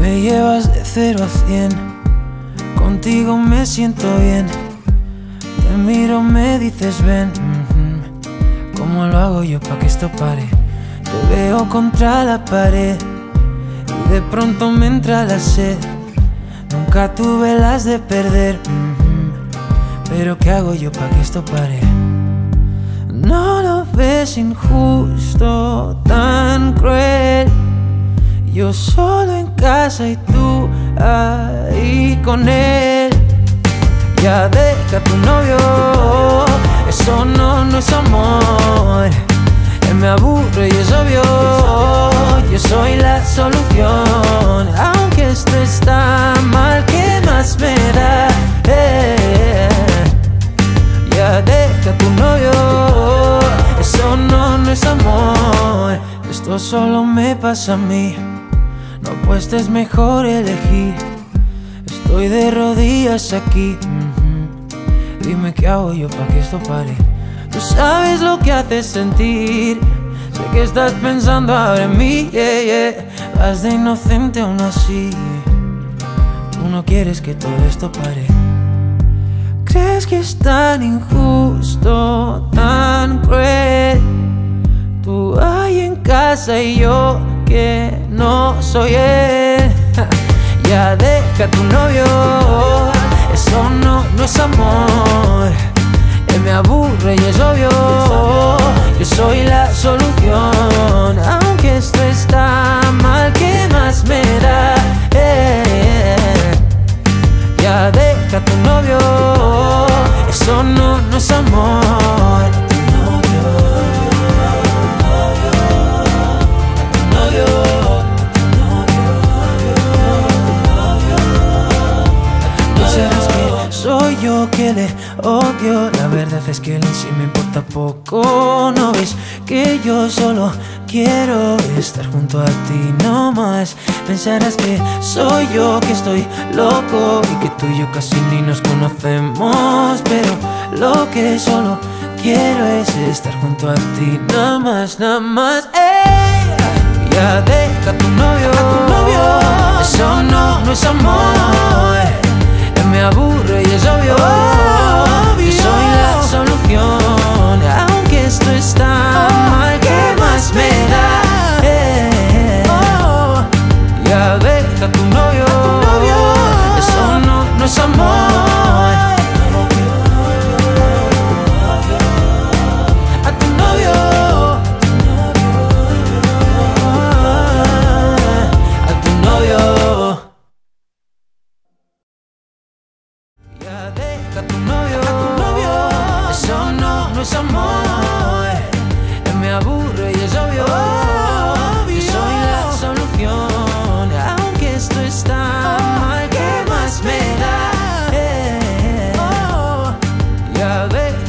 Me llevas de 0 a 100, contigo me siento bien. Te miro, me dices ven. ¿Cómo lo hago yo pa' que esto pare? Te veo contra la pared y de pronto me entra la sed. Nunca tuve las de perder, pero ¿qué hago yo pa' que esto pare? No lo ves injusto, tan cruel. Yo solo en casa y tú ahí con él. Ya deja a tu novio, eso no es amor. Él me aburre y es obvio, yo soy la solución. Aunque esto está mal, ¿qué más me da? Ya deja a tu novio, eso no es amor. Esto solo me pasa a mí, no, pues es mejor elegir. Estoy de rodillas aquí. Dime qué hago yo pa' que esto pare. Tú sabes lo que haces sentir. Sé que estás pensando ahora en mí, Vas de inocente aún así. Tú no quieres que todo esto pare. Crees que es tan injusto, tan cruel. Tú ahí en casa y yo que no soy él. Ya deja a tu novio, eso no es amor. Él me aburre y es obvio, yo soy la solución. Aunque esto está mal, ¿qué más me da? Ya deja a tu novio, eso no es amor. Soy yo que le odio, la verdad es que él en sí me importa poco. No ves que yo solo quiero estar junto a ti, no más. Pensarás que soy yo que estoy loco y que tú y yo casi ni nos conocemos, pero lo que solo quiero es estar junto a ti, nada más, nada más. Ya deja a tu novio, eso no es amor. Él me aburre y es obvio, yo soy la solución. Aunque esto está mal, ¿qué más me da? Ya deja a tu novio, eso no es amor. A tu novio, a tu novio. Ya deja a tu novio, eso no es amor.